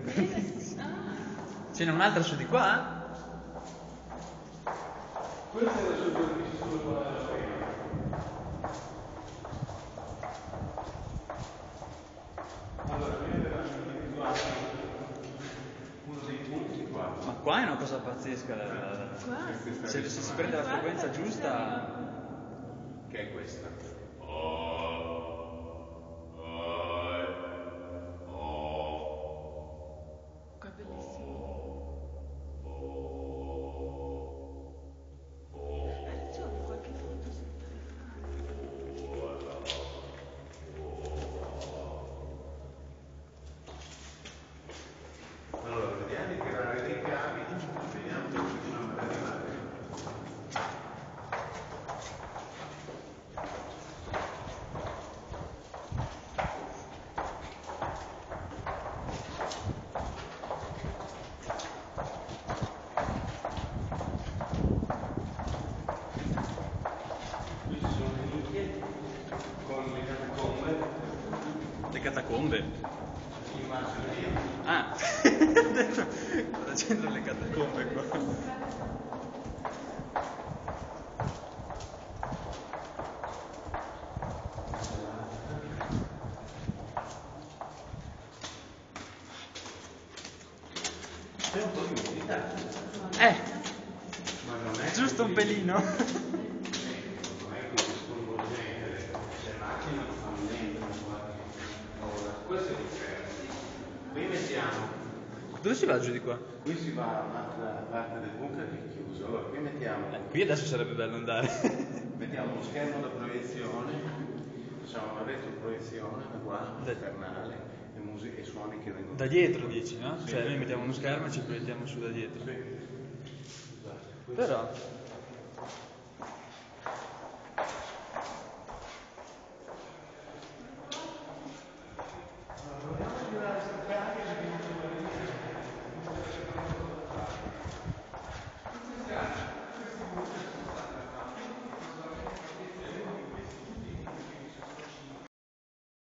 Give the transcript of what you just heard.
Ce n'è un'altra su di qua? Questa è la superficie sulla quale la prima. Allora, vedete la individuale uno dei punti qua. Ma qua è una cosa pazzesca. Se si prende la frequenza giusta, Che è questa? Qua è bellissimo. Hai ragione, qualche foto si potrebbe Allora, vediamo i gradi dei cavi, vediamo dove riusciamo ad arrivare. Qui ci sono le nicchie con le catacombe, le catacombe. immagino io. Ah, sto facendo le catacombe qua. C'è un po' di umidità, ma non è Giusto un pelino. non è così sconvolgente, le macchine non fanno niente, non guardi. Allora, questo è l'inferno. Qui mettiamo, Dove si va giù di qua? qui si va a un'altra parte del bunker che è chiuso. Allora, qui mettiamo Qui adesso sarebbe bello andare. uno schermo da proiezione, facciamo una retroproiezione da qua, infernale, e musica e suoni che vengono Da dietro dici, no? Sì. Cioè noi mettiamo uno schermo e ci proiettiamo su da dietro. Sì. Esatto. Però